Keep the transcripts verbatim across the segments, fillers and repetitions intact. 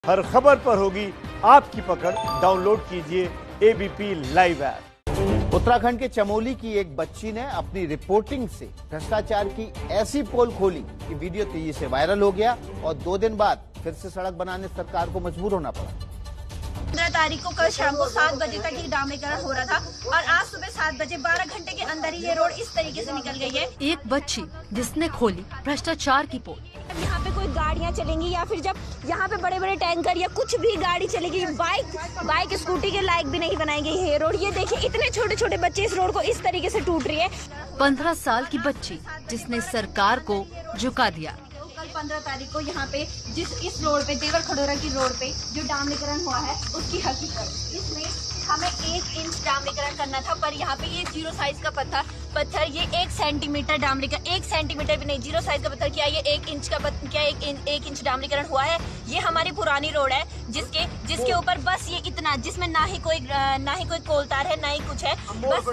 हर खबर पर होगी आपकी पकड़। डाउनलोड कीजिए एबीपी लाइव ऐप। उत्तराखंड के चमोली की एक बच्ची ने अपनी रिपोर्टिंग से भ्रष्टाचार की ऐसी पोल खोली कि वीडियो तेजी से वायरल हो गया और दो दिन बाद फिर से सड़क बनाने सरकार को मजबूर होना पड़ा। पंद्रह तारीख को कल शाम को सात बजे तक ये डामरीकरण हो रहा था और आज सुबह सात बजे बारह घंटे के अंदर ही ये रोड इस तरीके से निकल गई है। एक बच्ची जिसने खोली भ्रष्टाचार की पोल। यहाँ पे कोई गाड़ियाँ चलेंगी या फिर जब यहाँ पे बड़े बड़े टैंकर या कुछ भी गाड़ी चलेगी, बाइक बाइक स्कूटी के लायक भी नहीं बनाई गई है रोड। ये देखिए इतने छोटे छोटे बच्चे इस रोड को इस तरीके से टूट रही है। पंद्रह साल की बच्ची जिसने सरकार को झुका दिया। कल पंद्रह तारीख को यहाँ पे जिस इस रोड पे देवर खडोरा की रोड पे जो डामरीकरण हुआ है उसकी हकीकत, इसमें हमें एक इंच डामरीकरण करना था, पर यहाँ पे ये जीरो साइज का पत्थर पत्थर ये एक सेंटीमीटर डामरीकरण, एक सेंटीमीटर भी नहीं, जीरो साइज का पत्थर क्या ये एक इंच का पत्थर, क्या एक इन, एक इंच डामरीकरण हुआ है। ये हमारी पुरानी रोड है जिसके जिसके ऊपर बस ये इतना, जिसमें ना ही कोई ना ही कोई कोलतार है ना ही कुछ है,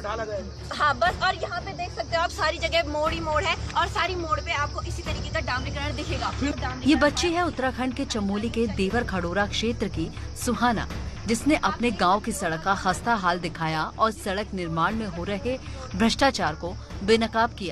बस हाँ बस। और यहाँ पे देख सकते हो आप सारी जगह मोड़ ही मोड़ है और सारी मोड़ पे आपको इसी तरीके का डामरीकरण दिखेगा। ये बच्ची है उत्तराखंड के चमोली के देवर खडोरा क्षेत्र की सुहाना, जिसने अपने गांव की सड़क का खस्ता हाल दिखाया और सड़क निर्माण में हो रहे भ्रष्टाचार को बेनकाब किया।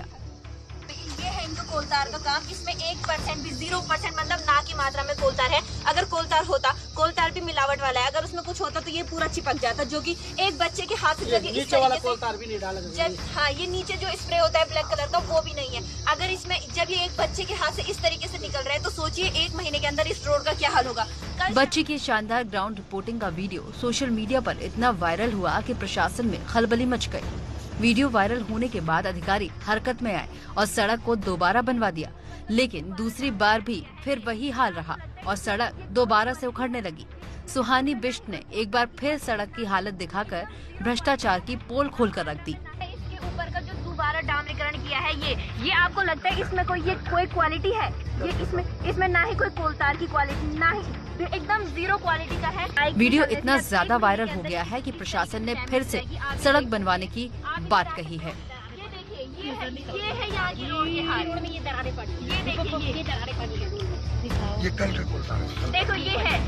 ये है इनको कोलतार का काम, इसमें एक परसेंट भी जीरो परसेंट मतलब ना की मात्रा में कोलतार है। अगर कोलतार होता, कोलतार भी मिलावट वाला है, अगर उसमें कुछ होता तो ये पूरा चिपक जाता, जो कि एक बच्चे के हाथ से जब इस तरीके कोलतार भी नहीं डाला जब हाँ ये नीचे जो स्प्रे होता है ब्लैक कलर का वो भी नहीं है। अगर इसमें जब ये एक बच्चे के हाथ से इस तरीके से निकल रहा है तो सोचिए एक महीने के अंदर इस रोड का क्या हाल होगा। बच्ची की शानदार ग्राउंड रिपोर्टिंग का वीडियो सोशल मीडिया पर इतना वायरल हुआ कि प्रशासन में खलबली मच गई। वीडियो वायरल होने के बाद अधिकारी हरकत में आए और सड़क को दोबारा बनवा दिया, लेकिन दूसरी बार भी फिर वही हाल रहा और सड़क दोबारा से उखड़ने लगी। सुहानी बिष्ट ने एक बार फिर सड़क की हालत दिखाकर भ्रष्टाचार की पोल खोलकर रख दी। इसके ऊपर का जो दोबारा डामरीकरण किया है ये ये आपको लगता है इसमें कोई ये कोई क्वालिटी है? ये इसमें इसमें ना ही कोई कोलतार की क्वालिटी, ना ही एकदम जीरो क्वालिटी का है। वीडियो इतना ज्यादा वायरल हो गया है कि प्रशासन ने फिर से सड़क बनवाने की बात कही है। ये देखिए ये ये है यहाँ की रोड के हाल में ये दरारें पड़ी, ये देखिए ये दरारें पड़ी है। ये कल का कोलतार है। देखो ये है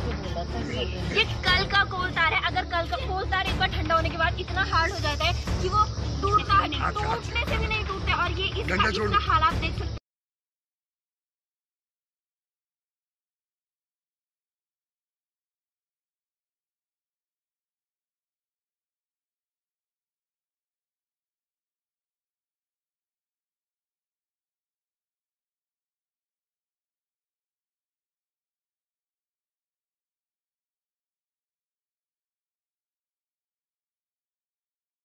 ये कल का कोलतार है। अगर कल का कोलतार एक बार ठंडा होने के बाद इतना हार्ड हो जाता है कि वो टूटता है, टूटने से भी नहीं टूटता। और ये इसका, इसका हालात देख सकते